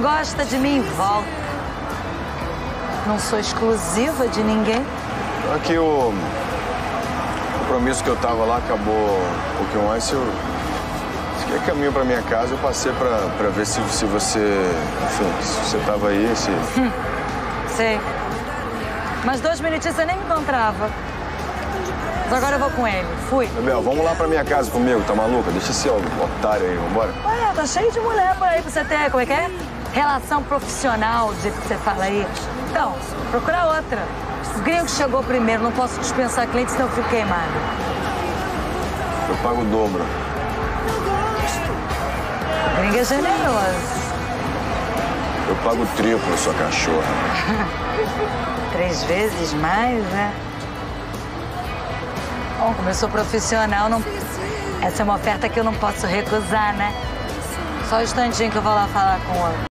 Quem gosta de mim, volta. Não sou exclusiva de ninguém. Aqui o compromisso que eu tava lá acabou um pouquinho antes. Eu fiquei a caminho pra minha casa, eu passei pra ver se você... Enfim, se você tava aí, se... Sei. Mas 2 minutinhos você nem me encontrava. Mas agora eu vou com ele. Fui. Bebel, vamos lá pra minha casa comigo, tá maluca? Deixa esse otário aí, vambora. Ué, tá cheio de mulher por aí pra você ter, como é que é? Relação profissional, do jeito que você fala aí. Então, procura outra. O gringo chegou primeiro, não posso dispensar cliente, senão eu fico queimado. Eu pago o dobro. O gringo é generoso. Eu pago o triplo, sua cachorra. 3 vezes mais, né? Bom, como eu sou profissional, não... essa é uma oferta que eu não posso recusar, né? Só um instantinho que eu vou lá falar com o outro.